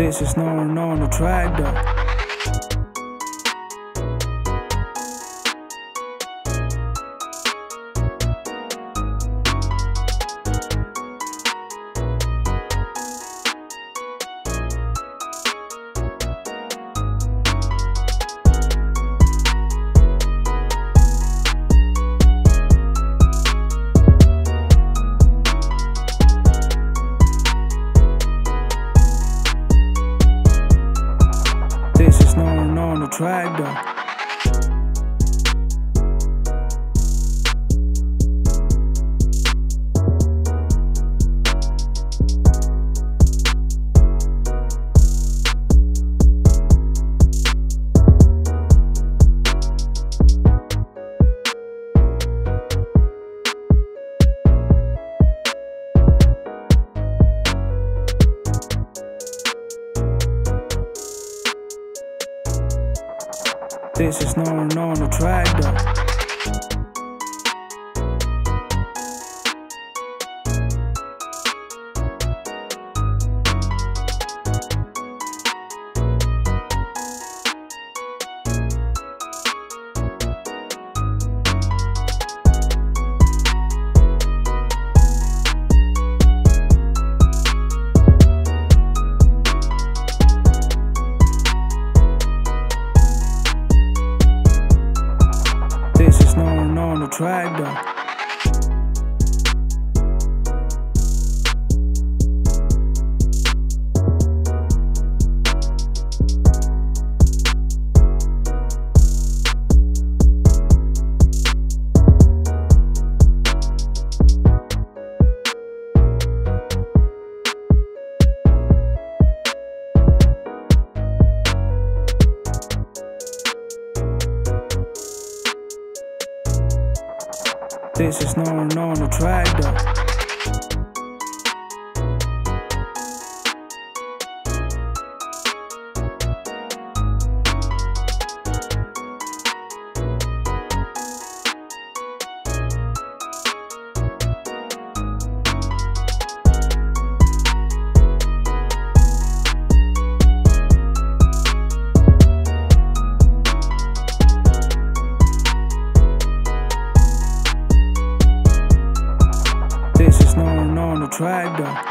This is known on the track though. This is known on the track though. This is known on the track though. This is known on the track though. This is known on the track though. This is known on the track though.